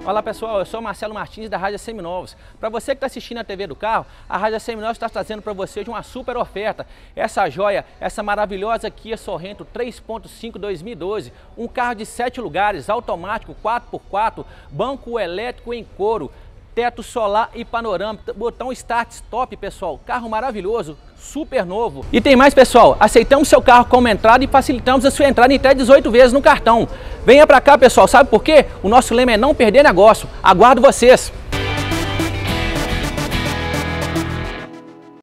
Olá pessoal, eu sou Marcelo Martins da Rádio Seminovos. Para você que está assistindo a TV do carro, a Rádio Seminovos está trazendo para você uma super oferta. Essa joia, essa maravilhosa Kia Sorento 3.5 2012, um carro de 7 lugares, automático 4x4, banco elétrico em couro, teto solar e panorâmica, botão Start Stop, pessoal. Carro maravilhoso, super novo. E tem mais, pessoal, aceitamos seu carro como entrada e facilitamos a sua entrada em até 18 vezes no cartão. Venha pra cá, pessoal, sabe por quê? O nosso lema é não perder negócio. Aguardo vocês!